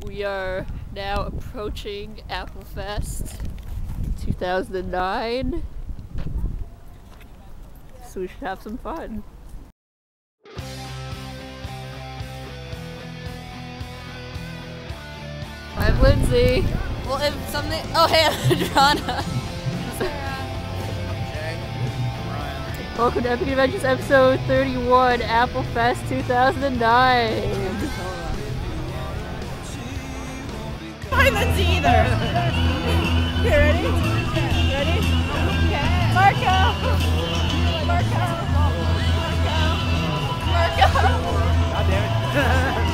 We are now approaching AppleFest 2009, so we should have some fun. I'm Lindsay. Well, if something. Oh, hey, I'm Adventurez. Welcome to Epic Adventures episode 31, AppleFest 2009. Behind Lindsay either. You ready? Ready? Okay. Marco! Marco! God damn it.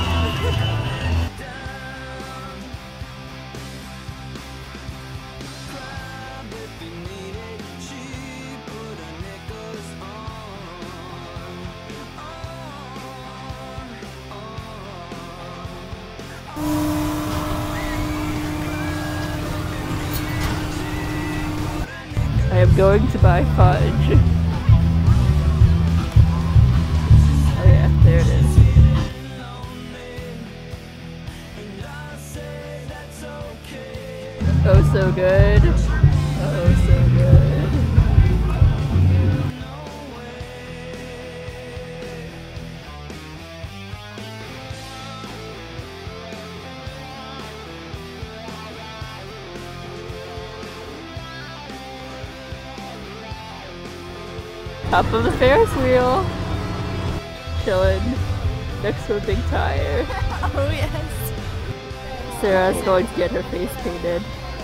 I am going to buy fudge. Oh yeah, there it is. Oh so good. Oh so good. Top of the Ferris wheel. Chilling next to a big tire. Oh, yes. Sarah's going to get her face painted.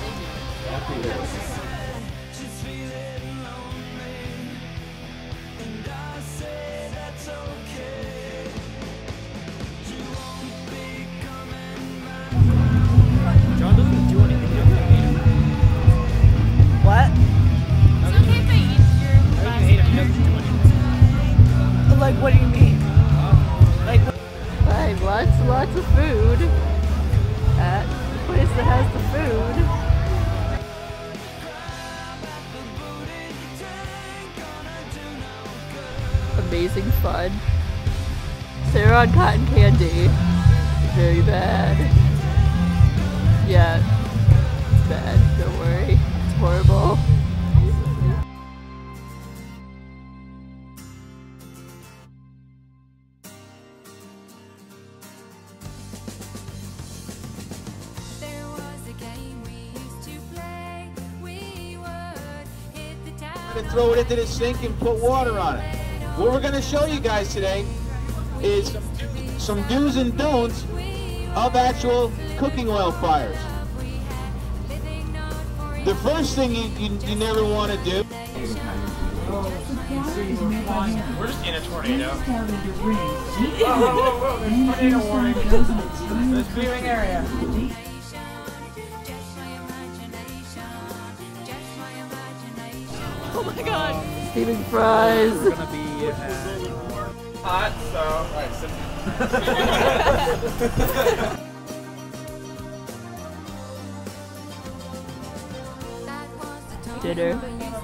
John doesn't do anything. You don't hate him. What? It's okay if I hate him. He doesn't do anything. Like, what do you mean? Like, Buying lots of food at the place that has the food. Amazing fun. Sarah on cotton candy. Very bad. Yeah, it's bad. Don't worry. It's horrible. There was a game we used to play. We would hit the town. And throw it into the sink and put water on it. What we're going to show you guys today is some do's and don'ts of actual cooking oil fires. The first thing you never want to do. We're just in a tornado. Whoa, there's tornado warning. There's viewing area. oh my god. Steaming fries. We're gonna be hot, Dinner.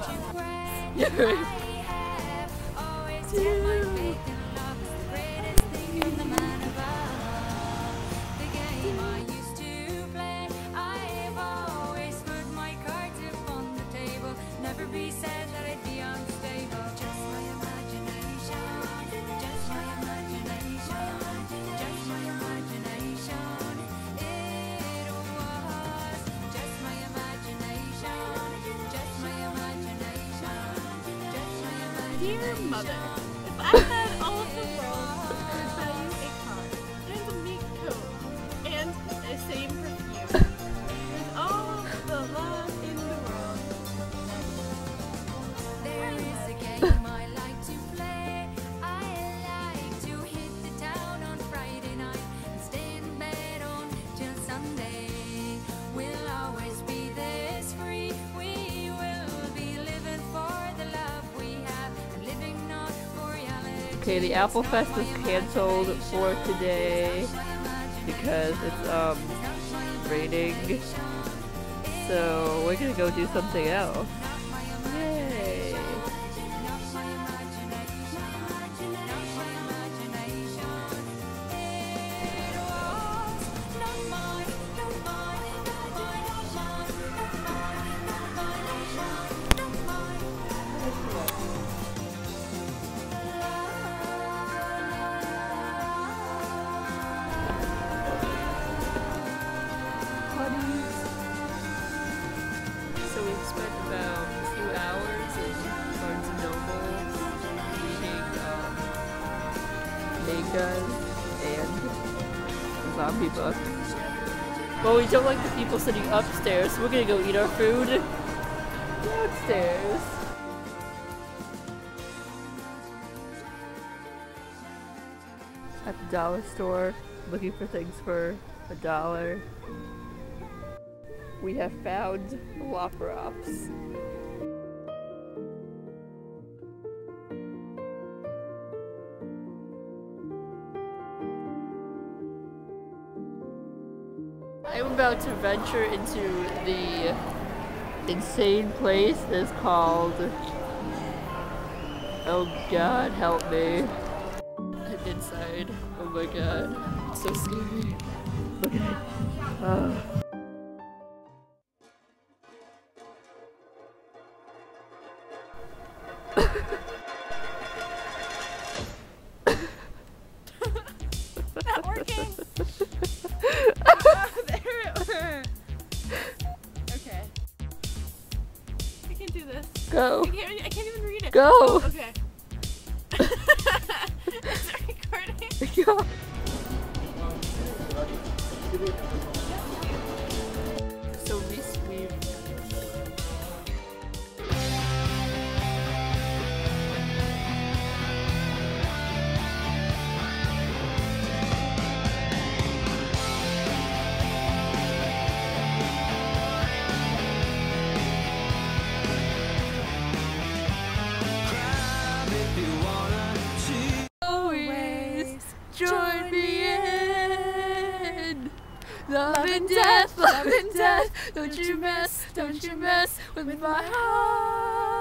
Dear mother, if I had all of the world, I'd buy you a car, and a mink coat, and the same perfume. With all the love in the world. There is a game I like to play. I like to hit the town on Friday night and stay in bed until Sunday. We'll always be this free. We will be living for the love we have and living not for reality. Okay, the AppleFest is canceled for today because it's raining. So we're gonna go do something else. Yay! Not my brown people. Well, we don't like the people sitting upstairs, so we're gonna go eat our food downstairs. At the dollar store, looking for things for $1. We have found Lop-Rops. I'm about to venture into the insane place that's called, oh god, help me. I'm inside. Oh my god. It's so scary. Look at it. Oh. Not working. Okay. I can do this. Go. I can't even read it. Go. Oh, okay. Is it recording? Go. So we've always join me in love and death, don't you mess with my heart.